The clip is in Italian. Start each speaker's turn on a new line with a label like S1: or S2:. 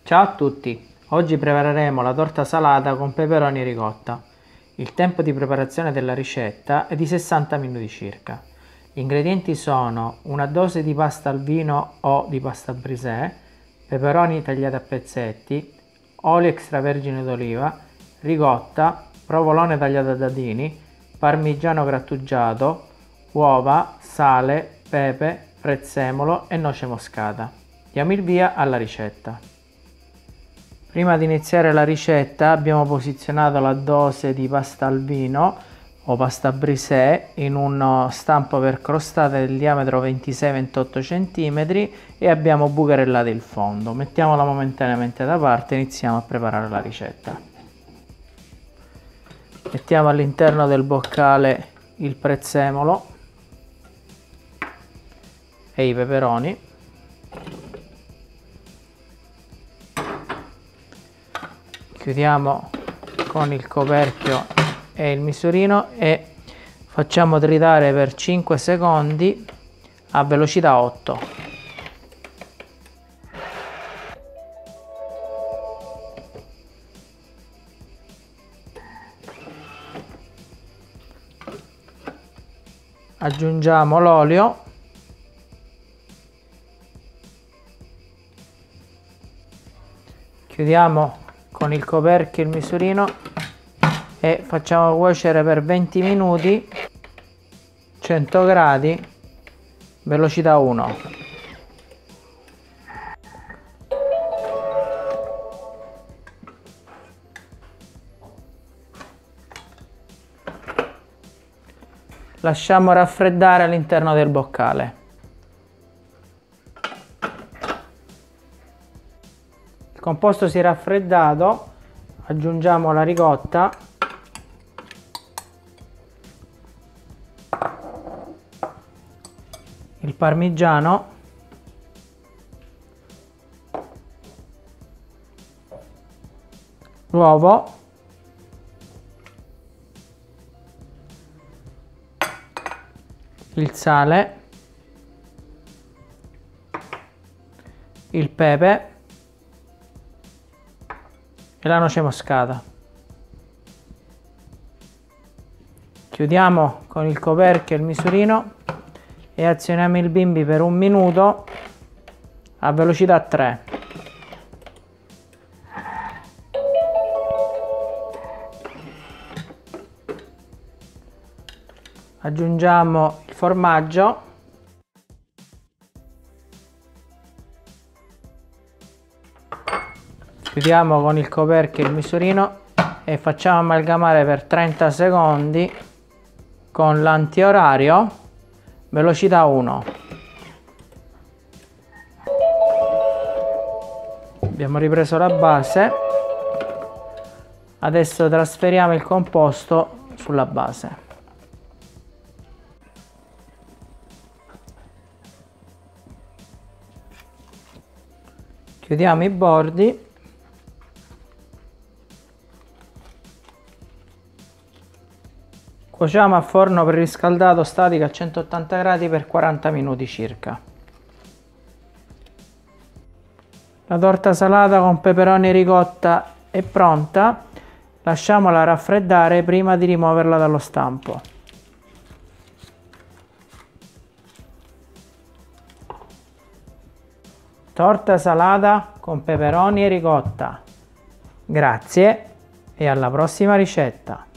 S1: Ciao a tutti! Oggi prepareremo la torta salata con peperoni e ricotta. Il tempo di preparazione della ricetta è di 60 minuti circa. Gli ingredienti sono una dose di pasta al vino o di pasta brisè, peperoni tagliati a pezzetti, olio extravergine d'oliva, ricotta, provolone tagliato a dadini, parmigiano grattugiato, uova, sale, pepe, prezzemolo e noce moscata. Diamo il via alla ricetta. Prima di iniziare la ricetta abbiamo posizionato la dose di pasta al vino o pasta brisè in uno stampo per crostate del diametro 26-28 cm e abbiamo bucherellato il fondo. Mettiamola momentaneamente da parte e iniziamo a preparare la ricetta. Mettiamo all'interno del boccale il prezzemolo e i peperoni. Chiudiamo con il coperchio e il misurino e facciamo tritare per 5 secondi a velocità 8. Aggiungiamo l'olio. Chiudiamo con il coperchio e il misurino e facciamo cuocere per 20 minuti 100 gradi velocità 1. Lasciamo raffreddare all'interno del boccale. Il composto si è raffreddato, aggiungiamo la ricotta, il parmigiano, l'uovo, il sale, il pepe e la noce moscata. Chiudiamo con il coperchio e il misurino e azioniamo il bimbi per 1 minuto a velocità 3. Aggiungiamo il formaggio. Chiudiamo con il coperchio e il misurino e facciamo amalgamare per 30 secondi con l'antiorario velocità 1. Abbiamo ripreso la base. Adesso trasferiamo il composto sulla base. Chiudiamo i bordi. Cuociamo a forno preriscaldato statico a 180 gradi per 40 minuti circa. La torta salata con peperoni e ricotta è pronta. Lasciamola raffreddare prima di rimuoverla dallo stampo. Torta salata con peperoni e ricotta. Grazie e alla prossima ricetta.